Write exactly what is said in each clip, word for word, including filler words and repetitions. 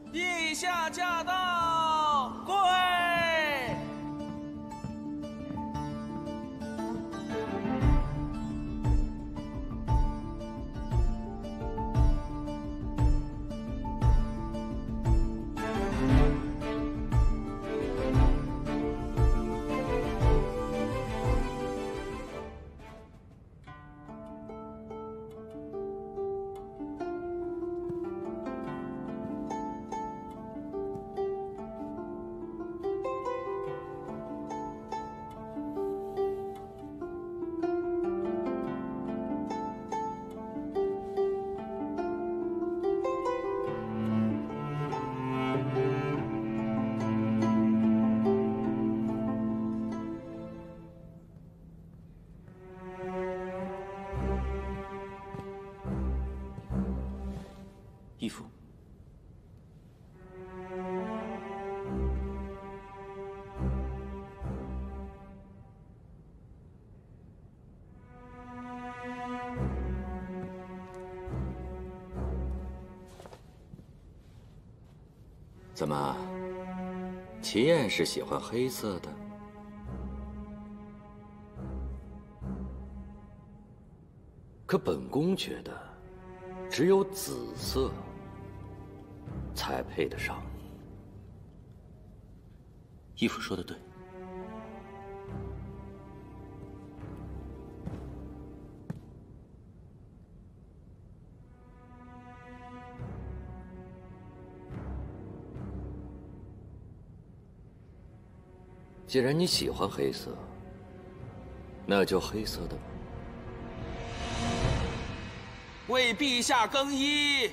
陛下驾到，跪！ 义父， 怎么，齐燕是喜欢黑色的？可本宫觉得，只有紫色才配得上你。 义父说的对。 既然你喜欢黑色，那就黑色的吧。 为陛下更衣。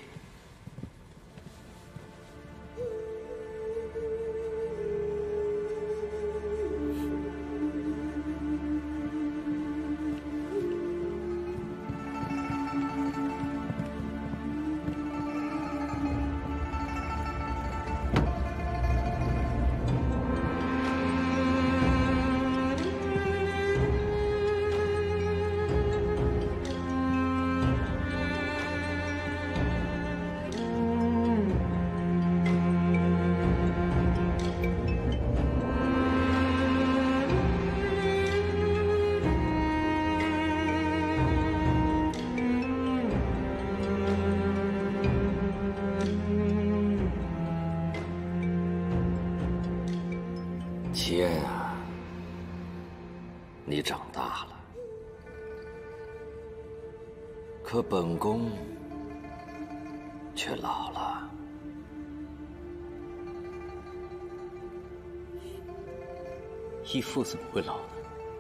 齐燕啊，你长大了，可本宫却老了。 义父怎么会老呢？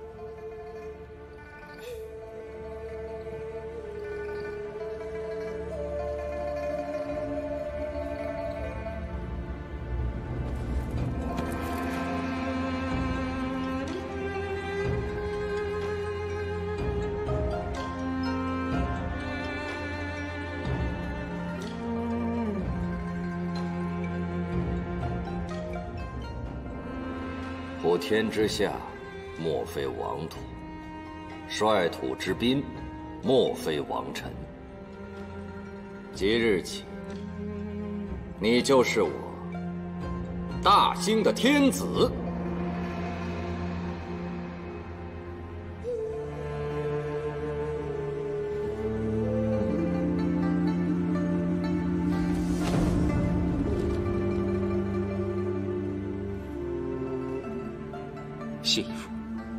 普天之下，莫非王土；率土之滨，莫非王臣。即日起，你就是我大兴的天子。 谢义父。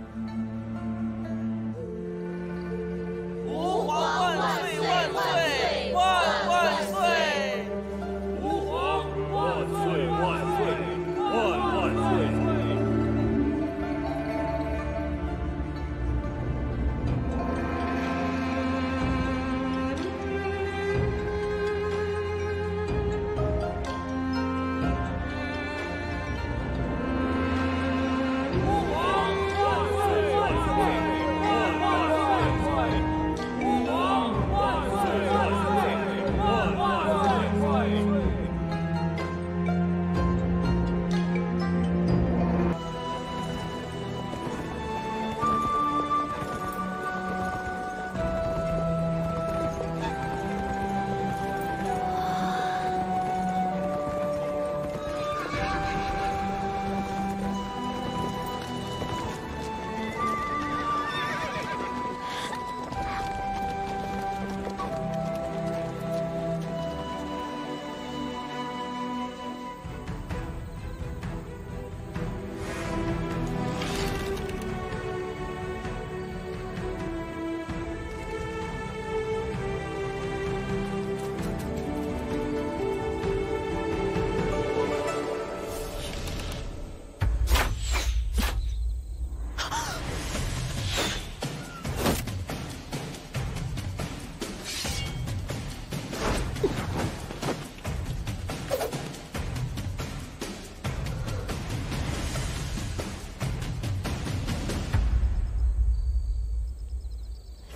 吾皇万岁万岁万万岁！ 吾皇万岁万岁万万岁！ 吾皇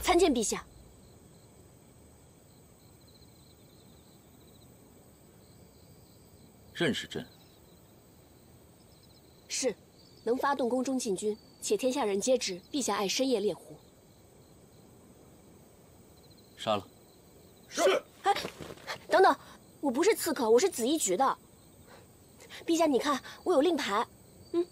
参见陛下。 认识朕？ 是，能发动宫中禁军，且天下人皆知陛下爱深夜猎狐。 杀了。 是。 哎，等等，我不是刺客，我是紫衣局的。陛下，你看，我有令牌。嗯。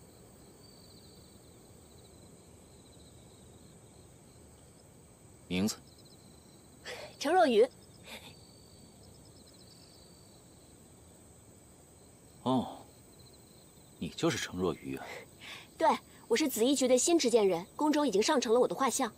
名字？ 程若愚。 哦，你就是程若愚啊？ 对，我是紫衣局的新执剑人，宫中已经上呈了我的画像。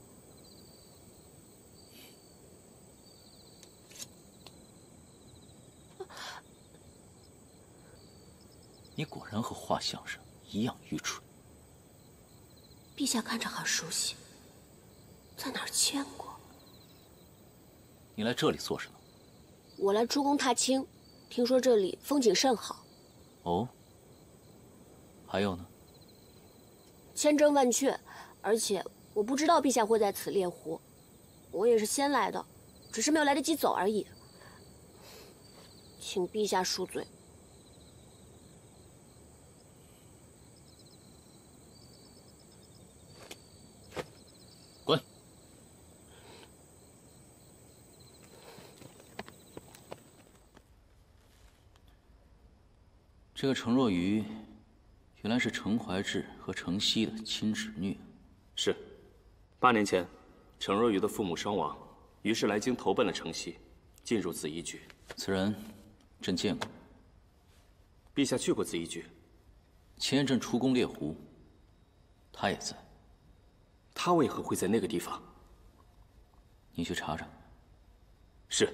你果然和画像上一样愚蠢。 陛下看着好熟悉，在哪儿见过？ 你来这里做什么？ 我来出宫踏青，听说这里风景甚好。 哦。还有呢？ 千真万确，而且我不知道陛下会在此猎狐，我也是先来的，只是没有来得及走而已。请陛下恕罪。 滚！这个程若愚，原来是程怀志和程曦的亲侄女。 是，八年前，程若愚的父母双亡，于是来京投奔了程曦，进入紫衣局。 此人，朕见过。 陛下去过紫衣局？ 前阵出宫猎狐，他也在。 他为何会在那个地方？ 你去查查。 是。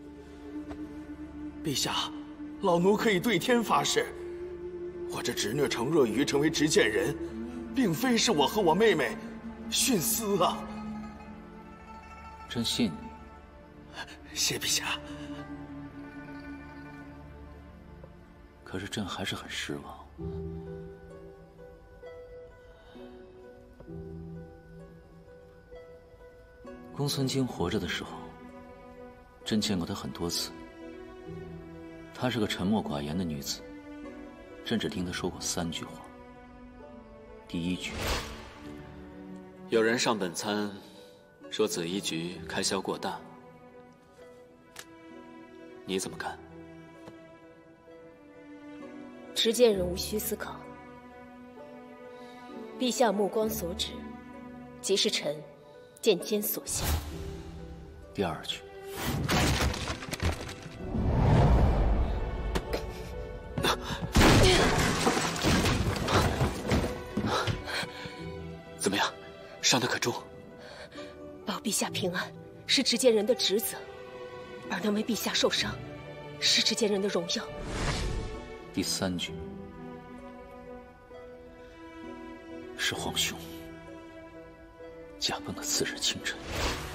陛下，老奴可以对天发誓，我这侄女程若愚成为执剑人，并非是我和我妹妹徇私啊。 朕信你。 谢陛下。 可是朕还是很失望。公孙京活着的时候，朕见过她很多次。她是个沉默寡言的女子，朕只听她说过三句话。第一句， 有人上本参说紫衣局开销过大，你怎么看？ 执剑人无需思考，陛下目光所指，即是臣剑尖所向。 第二句， 怎么样，伤得可重？ 保陛下平安是执剑人的职责，而能为陛下受伤，是执剑人的荣耀。 第三句，是皇兄驾崩的次日清晨，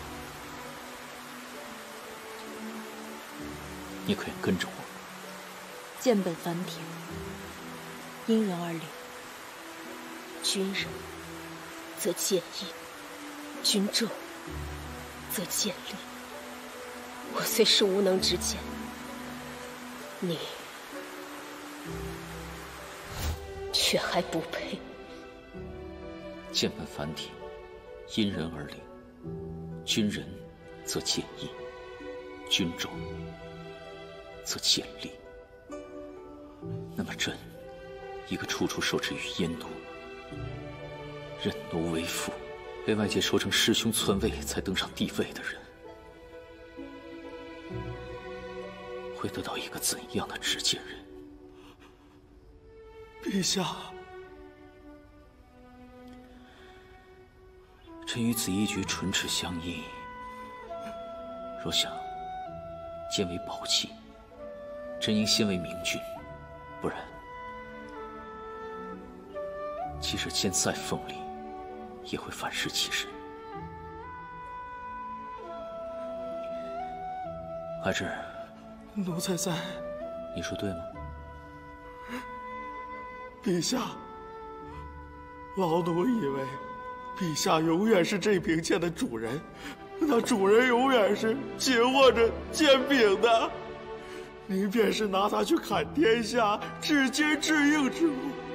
你可愿跟着我？ 剑本凡田，因人而灵。君人则剑义，君重则剑利。我虽是无能执剑，你却还不配。 剑本凡体，因人而灵。君仁则剑义，君重则剑利。那么朕，一个处处受制于燕奴，任奴为父，被外界说成师兄篡位才登上帝位的人，会得到一个怎样的执剑人？ 陛下， 朕与紫衣局唇齿相依，若想剑为宝器，朕应先为明君，不然即使剑再锋利，也会反噬其身。怀志， 奴才在。 你说对吗？ 陛下，老奴以为陛下永远是这柄剑的主人，那主人永远是紧握着剑柄的。您便是拿它去砍天下至坚至硬之物。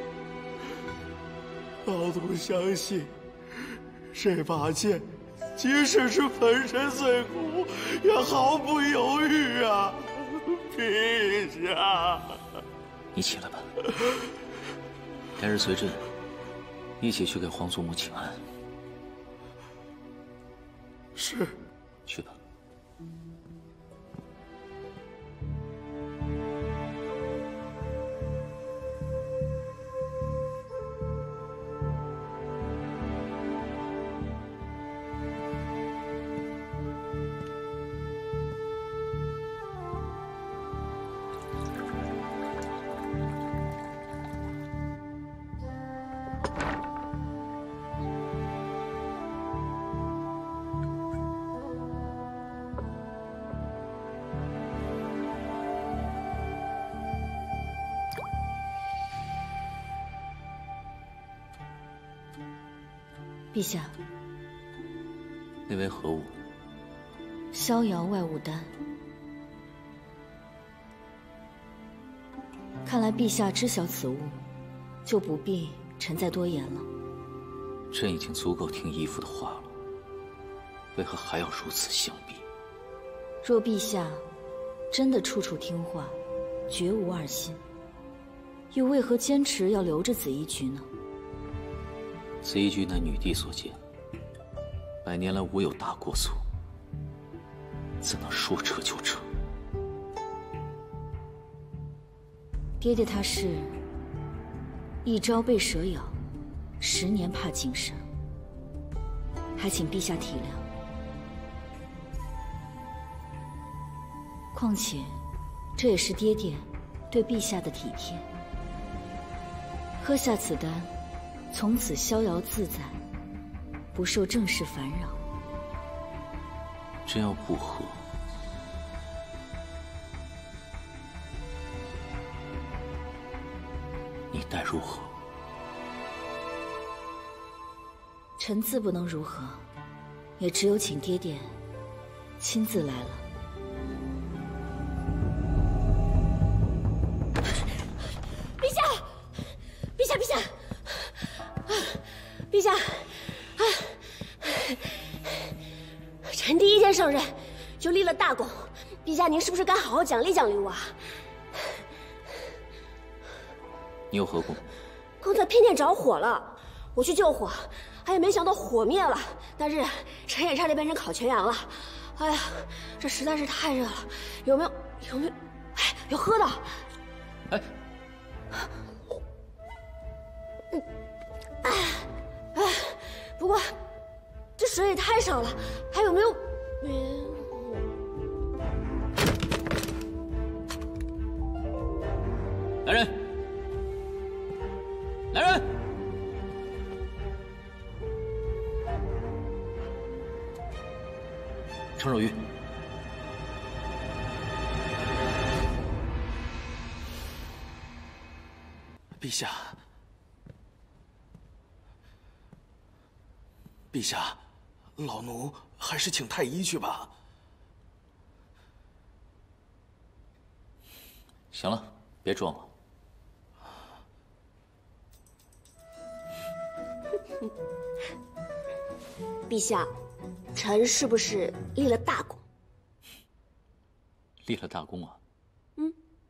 老奴相信，这把剑，即使是粉身碎骨，也毫不犹豫啊！陛下， 你起来吧，改日随朕一起去给皇祖母请安。 是， 去吧。 陛下， 那为何物？ 逍遥外物丹。看来陛下知晓此物，就不必臣再多言了。 朕已经足够听义父的话了，为何还要如此相逼？ 若陛下真的处处听话，绝无二心，又为何坚持要留着紫衣菊呢？ 紫衣菊乃女帝所建，百年来无有大过错，怎能说撤就撤？ 爹爹他是一朝被蛇咬，十年怕井绳，还请陛下体谅。况且，这也是爹爹对陛下的体贴。喝下此丹，从此逍遥自在，不受政事烦扰。 真要不喝，你待如何？ 臣自不能如何，也只有请爹爹亲自来了。陛下，陛下，陛下，陛下，啊！臣第一天上任就立了大功，陛下您是不是该好好奖励奖励我啊？ 你有何功？ 刚才偏殿着火了，我去救火，哎呀，没想到火灭了，但是臣也差点变成烤全羊了。哎呀，这实在是太热了，有没有有没有？哎，有喝的。 哎， 嗯，哎哎，不过这水也太少了，还有没有？嗯。 来人！来人！程若愚， 陛下，陛下，老奴还是请太医去吧。 行了，别装了。 陛下，臣是不是立了大功？ 立了大功啊！ 嗯。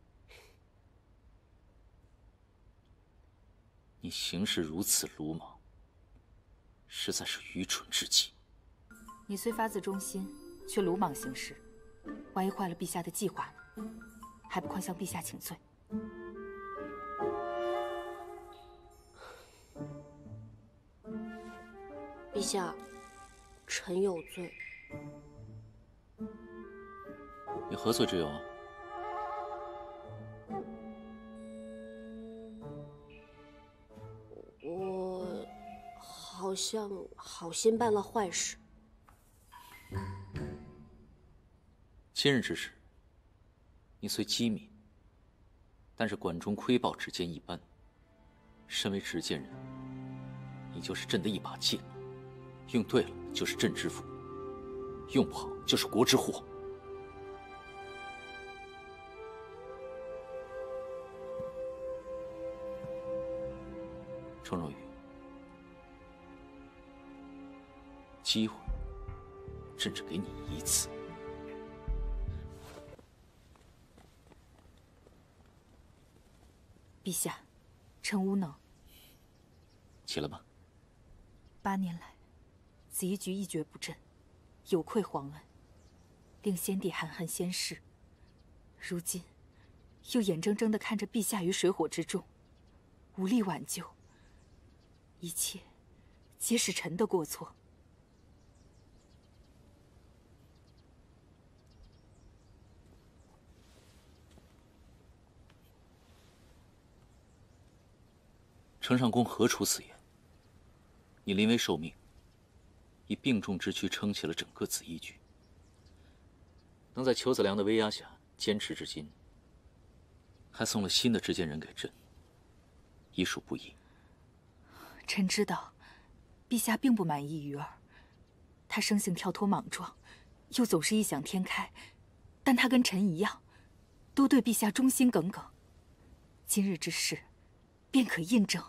你行事如此鲁莽，实在是愚蠢至极。 你虽发自忠心，却鲁莽行事，万一坏了陛下的计划呢？还不快向陛下请罪！ 陛下，臣有罪。 你何罪之有啊？ 我好像好心办了坏事。 今日之事，你虽机敏，但是管中窥豹，只见一斑。身为执剑人，你就是朕的一把剑， 用对了就是朕之福，用不好就是国之祸。程若愚，机会，朕只给你一次。 陛下，臣无能。 起来吧。 八年来，紫衣局一蹶不振，有愧皇恩，令先帝含恨先逝。如今，又眼睁睁地看着陛下于水火之中，无力挽救。一切，皆是臣的过错。 程上公何出此言？你临危受命，以病重之躯撑起了整个紫衣局，能在裘子良的威压下坚持至今，还送了新的执剑人给朕，已属不易。 臣知道，陛下并不满意鱼儿，他生性跳脱莽撞，又总是异想天开，但他跟臣一样，都对陛下忠心耿耿。今日之事，便可印证。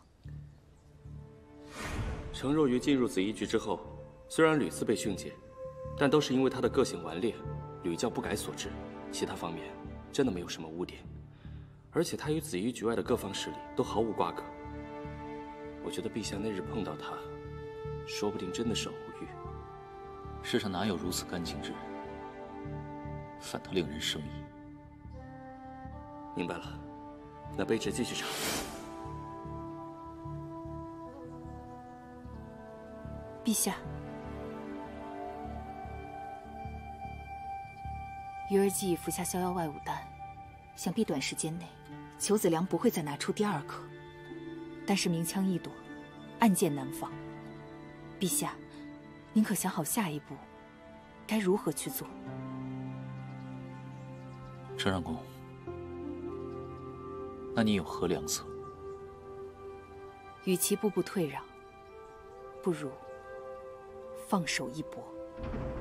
程若愚进入紫衣局之后，虽然屡次被训诫，但都是因为他的个性顽劣、屡教不改所致，其他方面真的没有什么污点。而且他与紫衣局外的各方势力都毫无瓜葛。我觉得陛下那日碰到他，说不定真的是偶遇。 世上哪有如此干净之人，反倒令人生疑。 明白了，那卑职继续查。 陛下，鱼儿既已服下逍遥外物丹，想必短时间内，裘子良不会再拿出第二颗。但是明枪易躲，暗箭难防。陛下，您可想好下一步该如何去做？ 程上公，那你有何良策？ 与其步步退让，不如放手一搏。